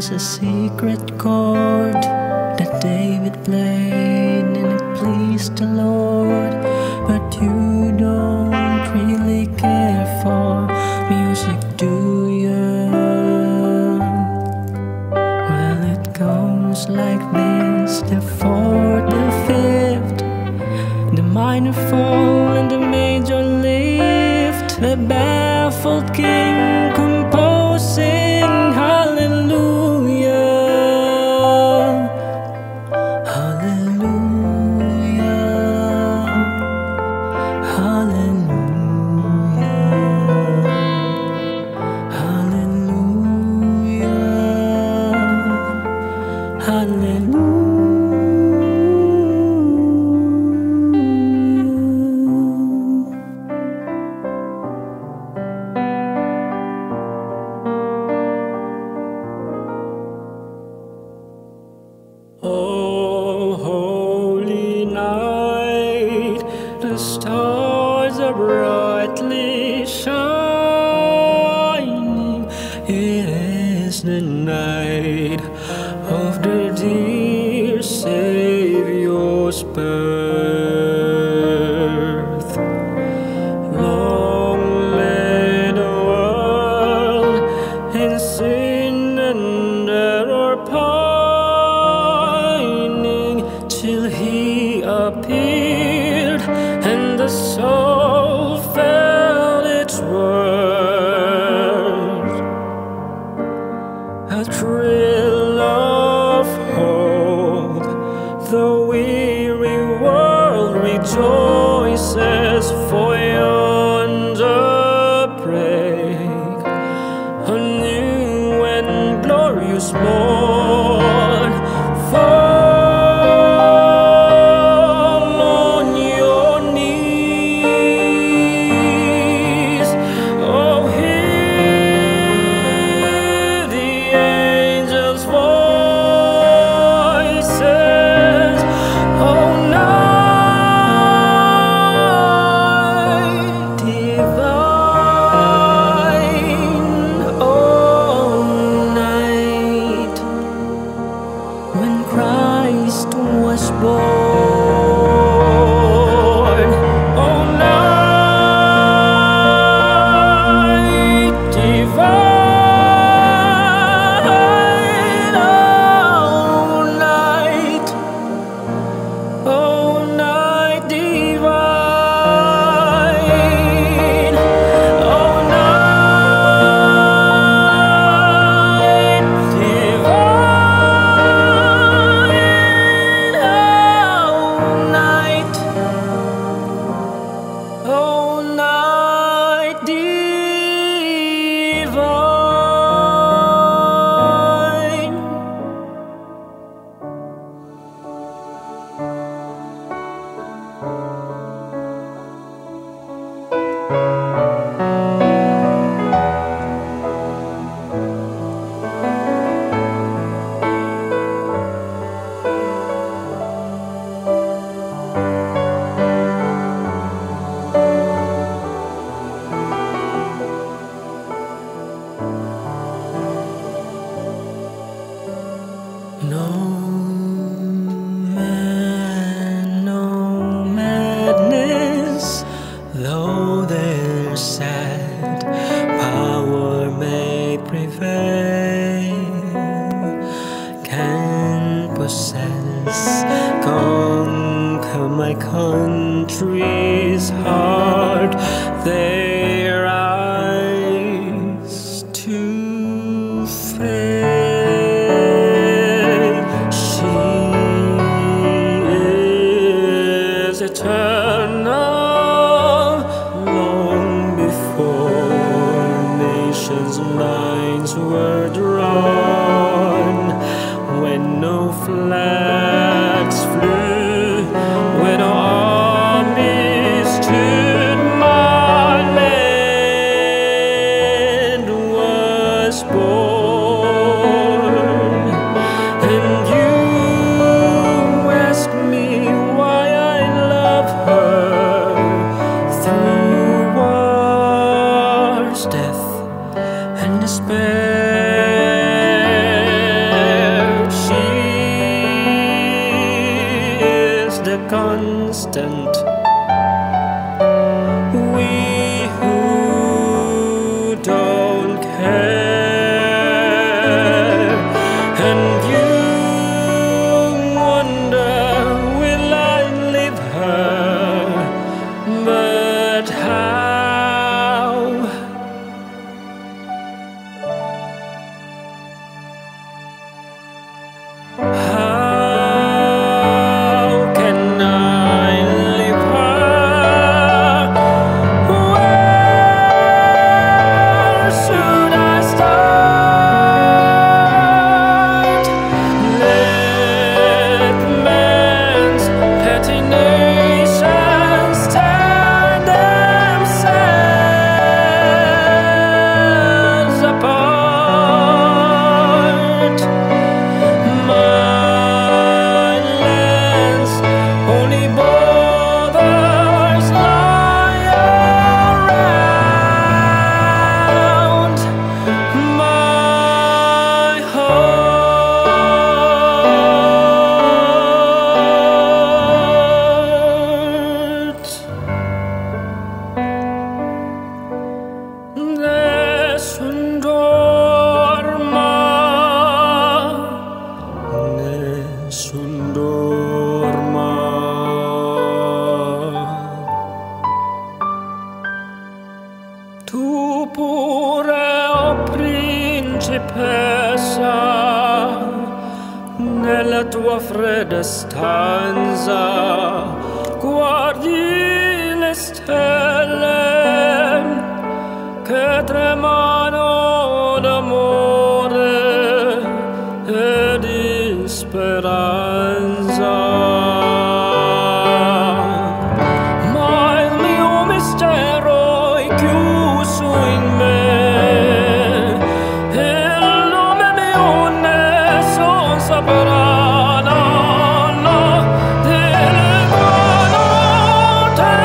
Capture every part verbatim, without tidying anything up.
is a secret chord that David played and it pleased the Lord. But you don't really care for music, do you? Well, it goes like this: the fourth, the fifth, the minor fall and the major lift, the baffled king composing hallelujah, hallelujah, hallelujah, hallelujah, hallelujah. Oh, holy night, the stars are brightly shining. It is the night of the dear Savior's birth. Long lay the world in sin and error pining, till he appeared and the soul felt its worth. A thrill of hope, the weary world rejoices, for yonder break a new and glorious morn. Fall on your knees, oh, hear the angels' voices. Oh, night divine, oh, night when Christ was born. Oh, night divine, oh, night, oh, night divine, oh, night divine, oh, night divine. No man, no madness, though their sad power may prevail, can possess, conquer my country's heart. Their eyes to fail. She is eternal, long before nations' lines were drawn, when no flags flew, when armies stood, my land was born. And you ask me why I love her, through wars, death, and despair. constant. We who don't care, and you wonder, will I leave her? But how? How can I leave her? Where should I start? Let man's petty nations tear themselves apart. My lens only bothers lie around my heart. Nessun dorma, nessun dorma. Tu pure, o principessa, nella tua fredda stanza guardi le stelle che tremano d'amore e di speranza. Ma il mio mistero è chiuso in me, il nome mio nessuno saprà. No, no, dileguano te,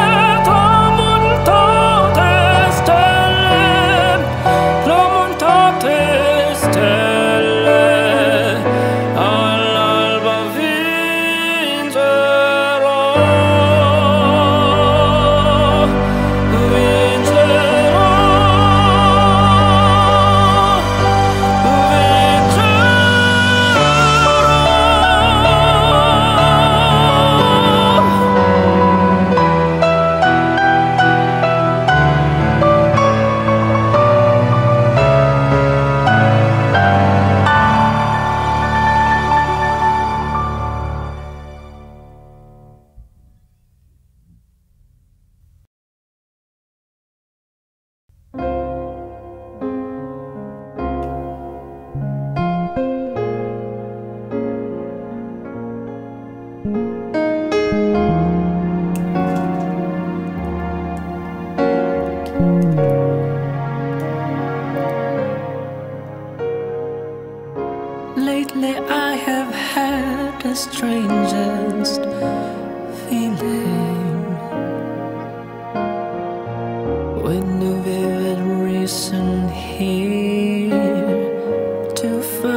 tramontate stelle, tramontate stelle, all'alba vincerò, vincerò, Lately I have had the strangest feeling, with no vivid reason here to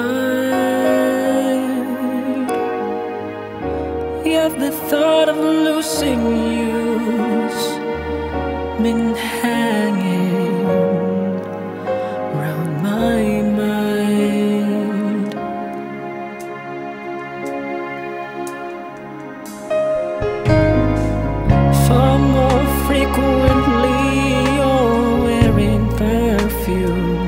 find. Yet the thought of losing you's been hanging round my mind. Far more frequently you're wearing perfume,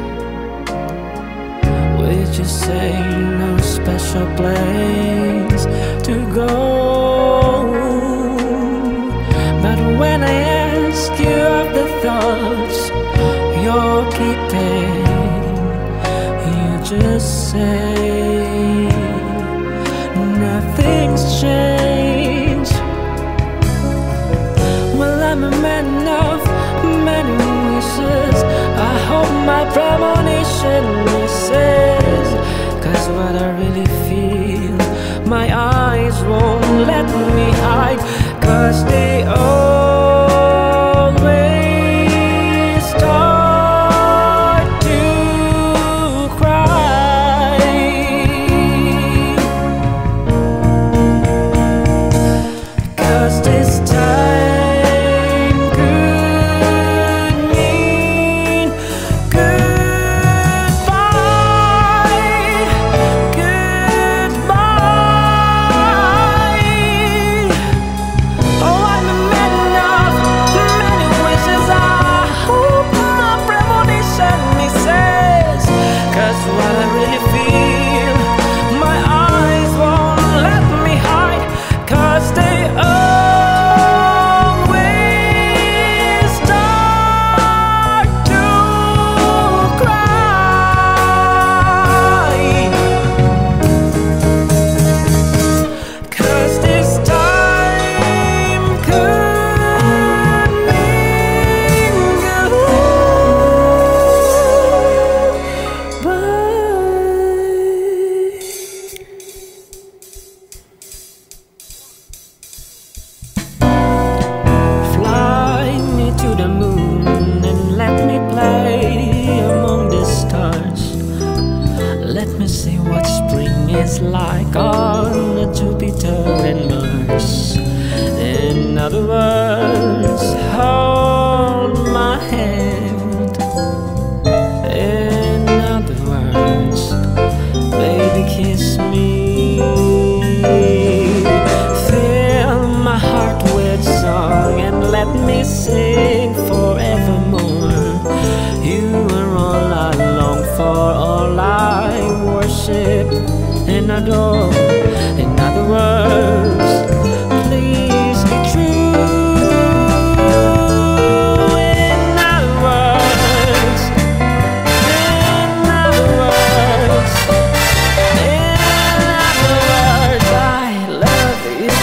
which is say no special place to go. But when I ask you of the thoughts you're keeping, you just say nothing's changed. Well, I'm a man of many wishes. I hope my premonition misses, 'cause what I really feel, my eyes won't let me hide, 'cause they always start to cry. like on the Jupiter and Mars. In other words, hold my hand. In other words, baby, kiss me. Fill my heart with song and let me sing forevermore. You are all I long for, all I worship and adore. In other words, please be true. In other words, in other words, in other words, I love you.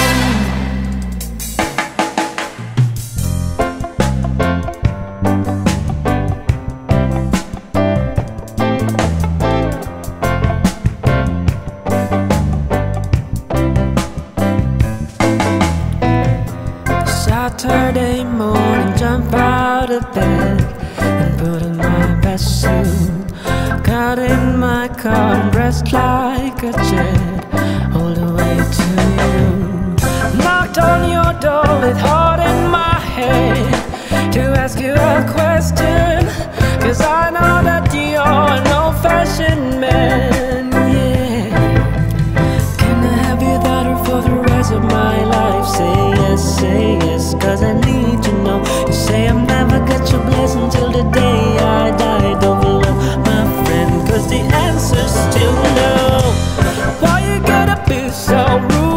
Saturday morning, jump out of bed and put on my best suit. Got in my car and dressed like a jet all the way to you. Knocked on your door with heart in my head to ask you a question, 'cause I know that you're an old-fashioned man, yeah. Can I have your daughter for the rest of my life? Say yes, say yes, 'cause I need to know. You say I'll never get your blessing till the day I die. Don't love my friend, 'cause the answer's still no. Why you gotta be so rude?